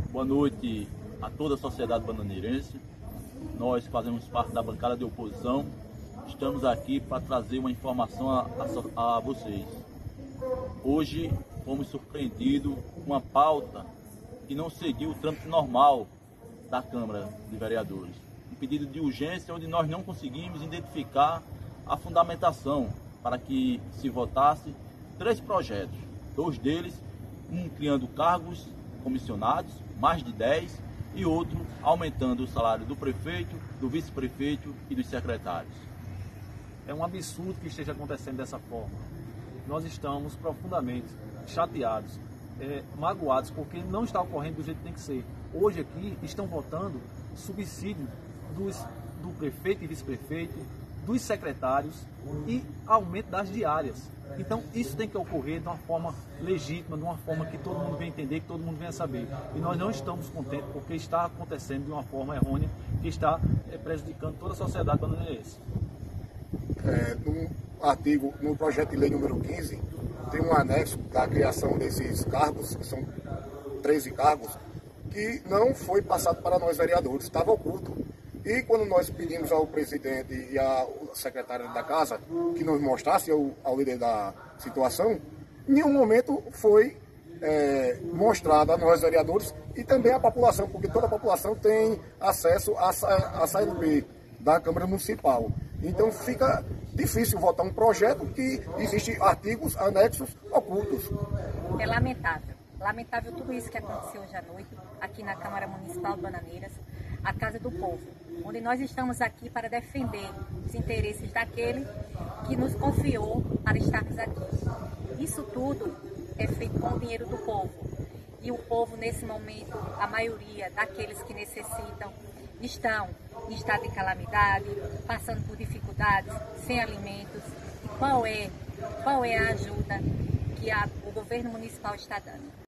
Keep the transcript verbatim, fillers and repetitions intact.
Boa noite a toda a sociedade bananeirense. Nós fazemos parte da bancada de oposição. Estamos aqui para trazer uma informação a, a, a vocês. Hoje fomos surpreendidos com uma pauta que não seguiu o trâmite normal da Câmara de Vereadores. Um pedido de urgência onde nós não conseguimos identificar a fundamentação para que se votasse três projetos. Dois deles, um criando cargos comissionados, mais de dez, e outro aumentando o salário do prefeito, do vice-prefeito e dos secretários. É um absurdo que esteja acontecendo dessa forma. Nós estamos profundamente chateados, é, magoados, porque não está ocorrendo do jeito que tem que ser. Hoje aqui estão votando subsídio dos, do prefeito e vice-prefeito, dos secretários e aumento das diárias. Então isso tem que ocorrer de uma forma legítima, de uma forma que todo mundo venha entender, que todo mundo venha saber. E nós não estamos contentes porque está acontecendo de uma forma errônea, que está é, prejudicando toda a sociedade bananeirense. É, no artigo, no projeto de lei número quinze, tem um anexo da criação desses cargos, que são treze cargos, que não foi passado para nós vereadores, estava oculto. E quando nós pedimos ao presidente e à secretária da casa que nos mostrasse ao, ao líder da situação, em nenhum momento foi é, mostrado a nós vereadores e também à população, porque toda a população tem acesso à S A L P da Câmara Municipal. Então fica difícil votar um projeto que existem artigos anexos ocultos. É lamentável. Lamentável tudo isso que aconteceu hoje à noite, aqui na Câmara Municipal de Bananeiras, a Casa do Povo, onde nós estamos aqui para defender os interesses daquele que nos confiou para estarmos aqui. Isso tudo é feito com o dinheiro do povo. E o povo, nesse momento, a maioria daqueles que necessitam, estão em estado de calamidade, passando por dificuldades, sem alimentos. E qual é, qual é a ajuda que a, o governo municipal está dando?